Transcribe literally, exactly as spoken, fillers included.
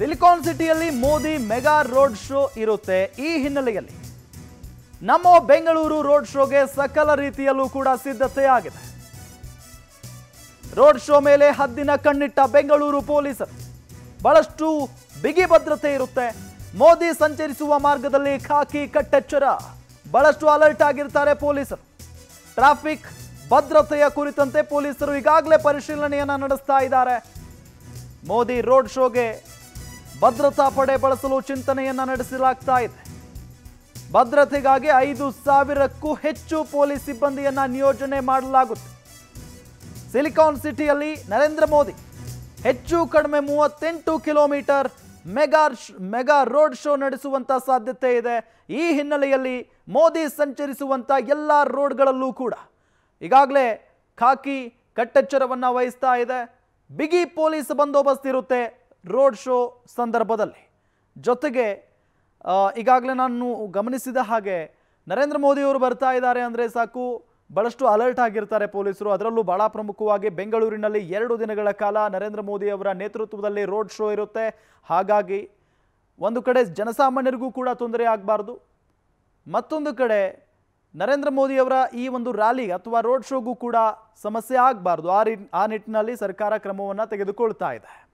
Silicon ಸಿಟಿಯಲ್ಲಿ Modi mega road show ಇರುತ್ತೆ. ಈ ಹಿನ್ನೆಲೆಯಲ್ಲಿ ನಮ್ಮ ಬೆಂಗಳೂರು ರೋಡ್ ಶೋಗೆ ಸಕಲ ರೀತಿಯಲ್ಲೂ ಕೂಡ ಸಿದ್ಧತೆ ಆಗಿದೆ. ರೋಡ್ ಶೋ ಮೇಲೆ ಹದ್ದಿನ ಕಣ್ಣಿಟ್ಟ ಬೆಂಗಳೂರು ಪೊಲೀಸರು. ಬಹಳಷ್ಟು ಬಿಗಿ ಭದ್ರತೆ ಇರುತ್ತೆ. ಮೋದಿ ಸಂಚರಿಸುವ ಮಾರ್ಗದಲ್ಲಿ ಖಾಕಿ ಕಟ್ಟೆಚ್ಚರ. ಬಹಳಷ್ಟು ಅಲರ್ಟ್ ಆಗಿರ್ತಾರೆ ಪೊಲೀಸರು. ಟ್ರಾಫಿಕ್ ಭದ್ರತೆಯ ಕುರಿತಂತೆ ಪೊಲೀಸರು ಈಗಾಗಲೇ ಪರಿಶೀಲನೆಯನ್ನ ನಡೆಸ್ತಾ ಇದ್ದಾರೆ. ಮೋದಿ ರೋಡ್ ಶೋಗೆ ಭದ್ರತಾ ಪಡೆ ಬಳಸಲು ಚಿಂತನೆಯನ್ನ ನಡೆಸಲಾಗ್ತಾ ಇದೆ. ಭದ್ರತೆಗಾಗಿ ಐದು ಸಾವಿರಕ್ಕೂ ಹೆಚ್ಚು ಪೊಲೀಸ್ ಸಿಬ್ಬಂದಿಯನ್ನ ನಿಯೋಜನೆ ಮಾಡಲಾಗುತ್ತೆ. ಸಿಲಿಕಾನ್ ಸಿಟಿಯಲ್ಲಿ ನರೇಂದ್ರ ಮೋದಿ ಹೆಚ್ಚು ಕಡಿಮೆ ಮೂವತ್ತೆಂಟು kilometre mega mega road show ನಡೆಸುವಂತ ಸಾಧ್ಯತೆ ಇದೆ. ಈ ಹಿನ್ನೆಲೆಯಲ್ಲಿ ಮೋದಿ ಸಂಚರಿಸುವಂತ ಎಲ್ಲ ರೋಡ್ಗಳಲ್ಲೂ ಕೂಡ ಈಗಾಗಲೇ ಖಾಕಿ ಕಟ್ಟೆಚ್ಚರವನ್ನ ವಹಿಸ್ತಾ ಇದೆ. ಬಿಗಿ ಪೊಲೀಸ್ ಬಂದೋಬಸ್ತ್ ಇರುತ್ತೆ ರೋಡ್ ಶೋ ಸಂದರ್ಭದಲ್ಲಿ. ಜೊತೆಗೆ ಈಗಾಗಲೇ ನಾನು ಗಮನಿಸಿದ ಹಾಗೆ ನರೇಂದ್ರ ಮೋದಿ ಅವರು ಬರ್ತಾ ಇದ್ದಾರೆ ಅಂದರೆ ಸಾಕು, ಬಹಳಷ್ಟು ಅಲರ್ಟ್ ಆಗಿರ್ತಾರೆ ಪೊಲೀಸರು. ಅದರಲ್ಲೂ ಬಹಳ ಪ್ರಮುಖವಾಗಿ ಬೆಂಗಳೂರಿನಲ್ಲಿ ಎರಡು ದಿನಗಳ ಕಾಲ ನರೇಂದ್ರ ಮೋದಿ ಅವರ ನೇತೃತ್ವದಲ್ಲಿ ರೋಡ್ ಶೋ ಇರುತ್ತೆ. ಹಾಗಾಗಿ ಒಂದು ಕಡೆ ಜನಸಾಮಾನ್ಯರಿಗೂ ಕೂಡ ತೊಂದರೆ ಆಗಬಾರ್ದು, ಮತ್ತೊಂದು ಕಡೆ ನರೇಂದ್ರ ಮೋದಿ ಅವರ ಈ ಒಂದು ರ್ಯಾಲಿ ಅಥವಾ ರೋಡ್ ಶೋಗೂ ಕೂಡ ಸಮಸ್ಯೆ ಆಗಬಾರ್ದು. ಆ ರೀ ಆ ನಿಟ್ಟಿನಲ್ಲಿ ಸರ್ಕಾರ ಕ್ರಮವನ್ನು ತೆಗೆದುಕೊಳ್ತಾ ಇದೆ.